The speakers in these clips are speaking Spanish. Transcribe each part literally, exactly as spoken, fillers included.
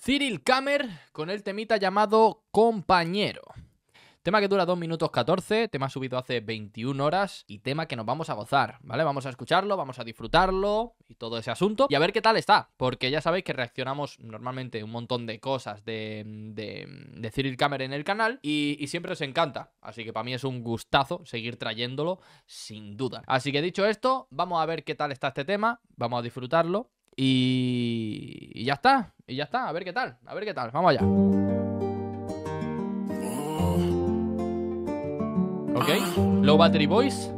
Cyril Camer con el temita llamado Compañero. Tema que dura dos minutos catorce, tema subido hace veintiuna horas y tema que nos vamos a gozar, ¿vale? Vamos a escucharlo, vamos a disfrutarlo y todo ese asunto y a ver qué tal está, porque ya sabéis que reaccionamos normalmente un montón de cosas de, de, de Cyril Camer en el canal y, y siempre os encanta, así que para mí es un gustazo seguir trayéndolo sin duda. Así que dicho esto, vamos a ver qué tal está este tema, vamos a disfrutarlo y, y ya está, y ya está, a ver qué tal, a ver qué tal, vamos allá. Ok, Low Battery Boys.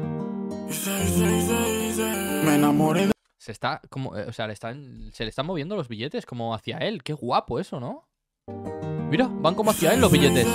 Me enamoré de... Se está como, o sea, le están, se le están moviendo los billetes como hacia él. Qué guapo eso, ¿no? Mira, van como hacia él los billetes.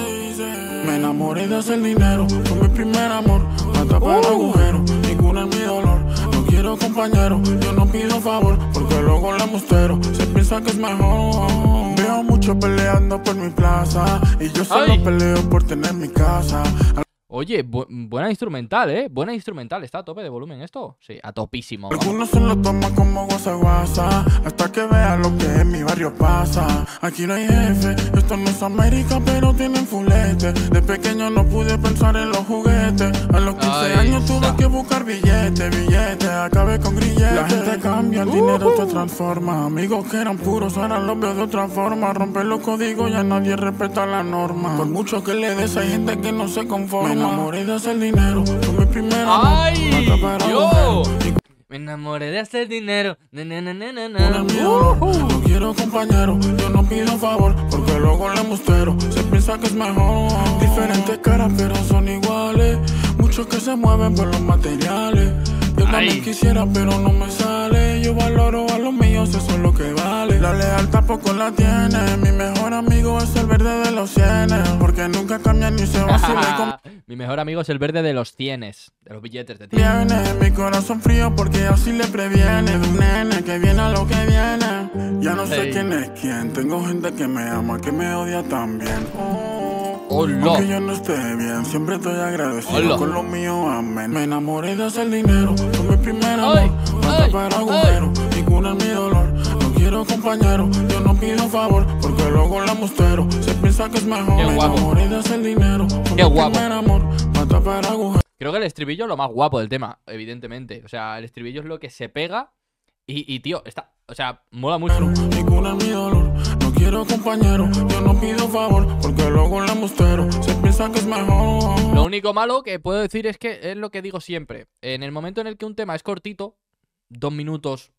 Me enamoré de hacer dinero, fue mi primer amor. Hasta para Uh. agujeros, ninguna es mi dolor. No quiero compañero, yo no pido favor, porque luego le mustero, se piensa que es mejor. Veo mucho peleando por mi plaza y yo solo Ay. peleo por tener mi casa. Oye, bu buena instrumental, ¿eh? Buena instrumental. ¿Está a tope de volumen esto? Sí, a topísimo. Vamos. Algunos se lo toman como guasa guasa, hasta que vean lo que en mi barrio pasa. Aquí no hay jefe, esto no es América, pero tienen fulete. De pequeño no pude pensar en los juguetes. A los quince Ay, años tuve está. que buscar billetes, billetes. Acabé con grilletes. La gente cambia, el Uh dinero -huh. te transforma. Amigos que eran puros, ahora los veo de otra forma. Romper los códigos, ya nadie respeta la norma. Por mucho que le des, hay gente que no se conforma. Me enamoré de hacer dinero, fue mi primer amor. ¡Ay! ¡Yo! Y Me enamoré de hacer dinero. Na, na, na, na, na. con el mi dolor, no quiero compañero, yo no pido favor, porque luego le mustero, se piensa que es mejor. Diferentes caras pero son iguales, muchos que se mueven por los materiales. Yo Ay. también quisiera pero no me sale, yo valoro a los míos, eso es lo que vale. La lealtad poco la tiene, mi mejor amigo es el verde de los cienes, porque nunca cambia ni se vacila con... Mi mejor amigo es el verde de los cienes, de los billetes de cien. Viene mi corazón frío porque así le previene de un nene que viene a lo que viene. Ya no sé Hey. quién es quién, tengo gente que me ama, que me odia también. ¡Hola! Aunque yo no esté bien, siempre estoy agradecido Hola. con lo mío, amén. Me enamoré de hacer dinero, fue mi primer amor. Ay, Hasta ay, para agujeros, ninguna es mi dolor. No quiero compañero, yo no pido favor, porque luego la mustero, se piensa que es mejor. Qué Me guapo. enamoré de hacer dinero, fue Qué mi guapo. primer amor. Hasta para agujeros. Creo que el estribillo es lo más guapo del tema, evidentemente. O sea, el estribillo es lo que se pega y, y tío, está... O sea, mola mucho. Ninguna es mi dolor, no quiero compañero, yo no pido favor, porque luego la mustero, se piensa que es mejor. Lo único malo que puedo decir es que es lo que digo siempre. En el momento en el que un tema es cortito, dos minutos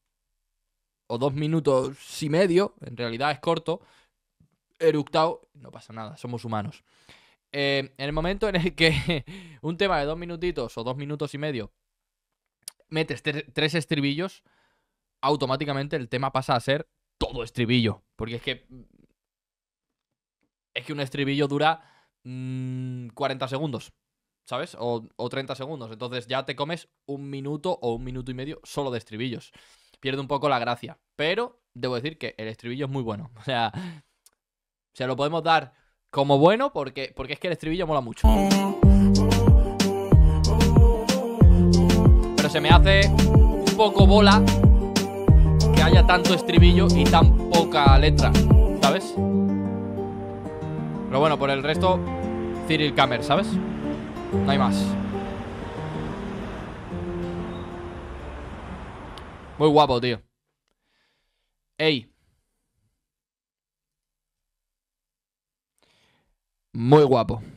o dos minutos y medio, en realidad es corto, eructado, no pasa nada, somos humanos. Eh, en el momento en el que un tema de dos minutitos o dos minutos y medio metes tres estribillos, automáticamente el tema pasa a ser todo estribillo. Porque es que... Es que un estribillo dura mmm, cuarenta segundos, ¿sabes? O, o treinta segundos. Entonces ya te comes un minuto o un minuto y medio solo de estribillos. Pierde un poco la gracia. Pero debo decir que el estribillo es muy bueno. O sea, se lo podemos dar como bueno porque, porque es que el estribillo mola mucho. Pero se me hace un poco bola que haya tanto estribillo y tan poca letra, ¿sabes? Pero bueno, por el resto, Cyril Camer, ¿sabes? No hay más. Muy guapo, tío. Ey. Muy guapo.